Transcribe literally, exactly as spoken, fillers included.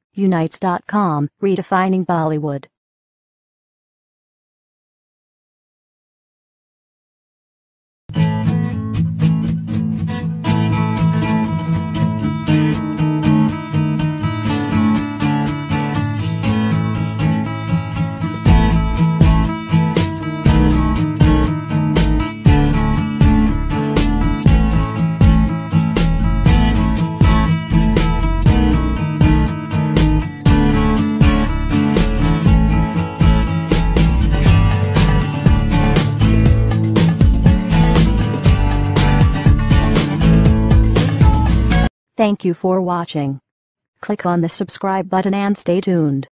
Unites dot com, redefining Bollywood. Thank you for watching. Click on the subscribe button and stay tuned.